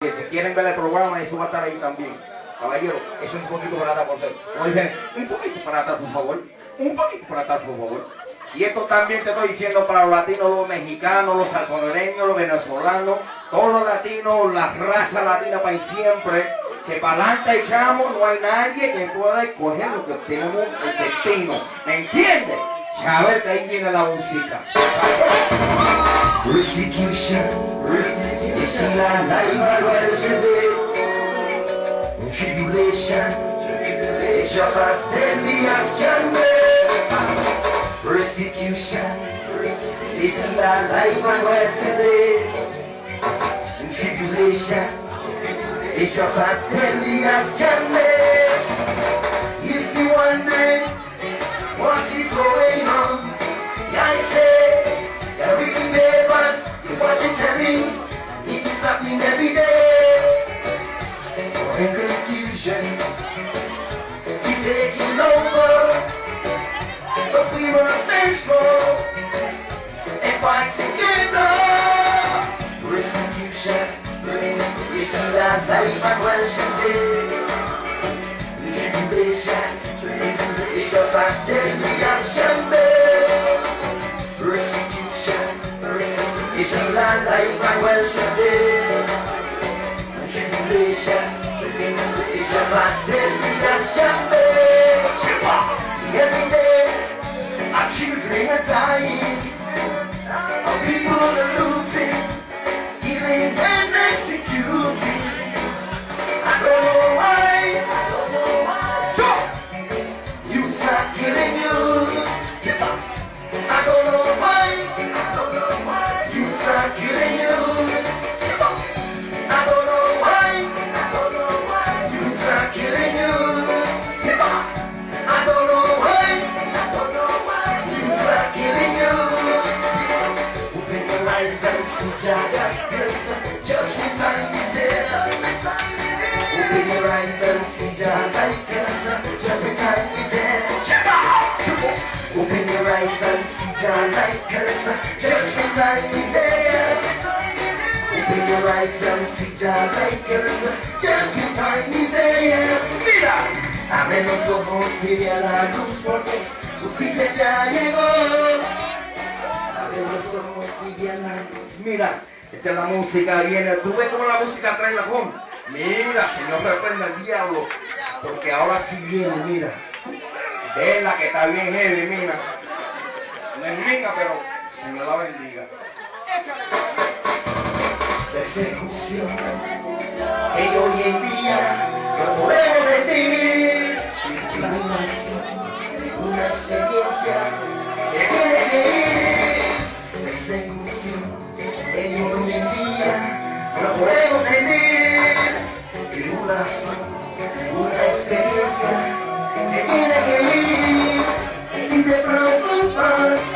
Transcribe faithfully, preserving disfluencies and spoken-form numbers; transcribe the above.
que si quieren ver el programa, eso va a estar ahí también. Caballero, eso es un poquito para atrás, por favor. Como dicen, un poquito para atrás, por favor. Un poquito para atrás, por favor. Y esto también te estoy diciendo para los latinos, los mexicanos, los salvadoreños, los venezolanos, todos los latinos, la raza latina para siempre, que para adelante echamos, no hay nadie que pueda escoger lo que tenemos el destino. ¿Me entiendes? Saber que ahí viene la música. Persecution, persecution, la life tribulation, it's just as deadly as can be. Persecution, it's the life and where today. Tribulation, it's just as deadly as can be. If you wonder what is going on, I say, the reading papers, you watch it telling, it is happening every day. And confusion is taking over, but we must stay strong and fight together. Persecution, we see that life and well should be. Tribulation, it's just as deadly as can be. Persecution, we see that life and well should be. Tribulation, it's just as deadly as can be. Every day, our children are dying, our people are looting, killing and executing. I don't know why, I don't know why. Youths are killing youths. I don't know why, I don't know why. Youths are killing youths. I don't know why, I don't know why. Youths are killing youths. I don't know why, I don't know why. Youths are killing youths. Open your eyes and see Jah, yes, judgment time is here. Open your eyes and see Jah, yes, judgment time is here. Open your eyes and see Jah, yes, judgment time is here. Open your eyes and see Jah, yes, judgment time is here. Mira, abre los ojos y ve a la luz porque justicia ya llegó. Abre los ojos y ve a la luz. Mira, esta es la música, viene. Tú ves cómo la música trae la fond. Mira, si no te reprenda el diablo, porque ahora sí viene, mira. Vela que está bien heavy, mira. No es mía, pero Señor la bendiga. Persecución que hoy en día no podemos sentir. Una experiencia que tiene que ir. Persecución que hoy en día no podemos sentir. Tribulación, una experiencia que tiene que ir. Si te preocupas